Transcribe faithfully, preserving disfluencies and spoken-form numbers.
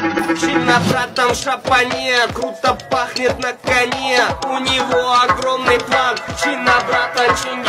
Чин на братом шапане, круто пахнет на коне. У него огромный план. Чин на братом Чингисхан.